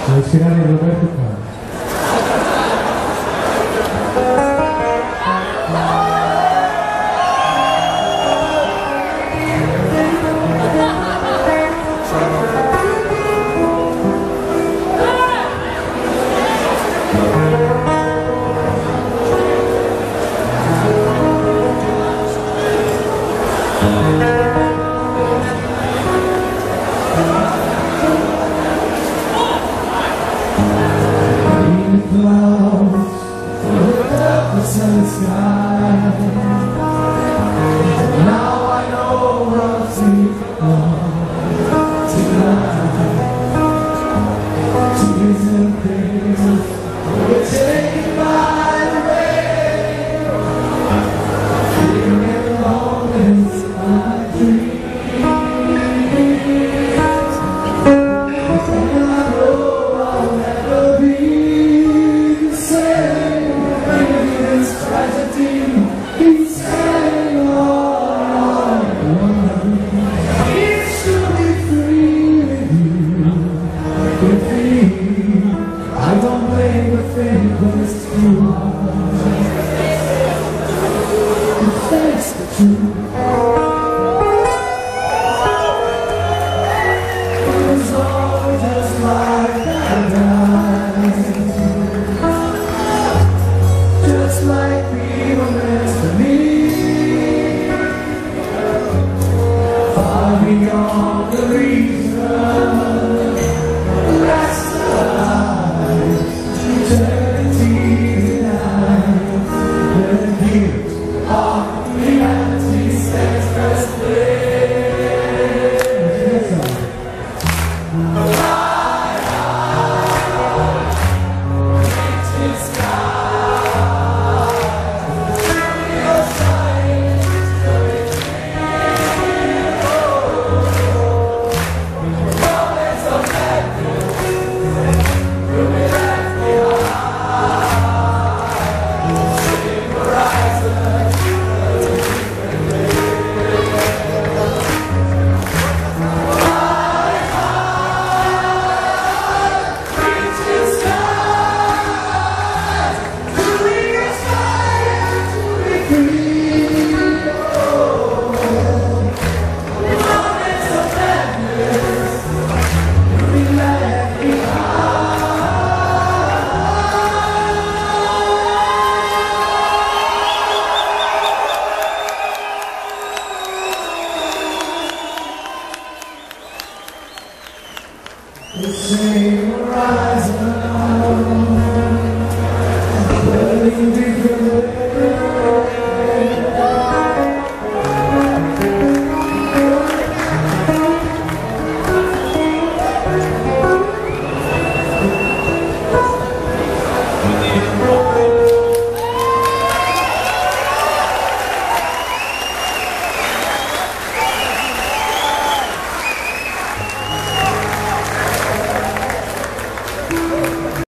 Devo sfidare Roberto Carlos. The sky. Now I know I'll sleep tonight. Tears and things were taken by the rain. Feeling alone as I dream. And I know I'll never be the same. This tragedy keeps hanging on. It should be free with you, with me. I don't blame the fate, but it's too hard. If that's the truth, it was all just like paradise. Just like we were meant to be, far beyond the reason. That's the life, eternity denied. The gift of reality stands restless. The same horizon.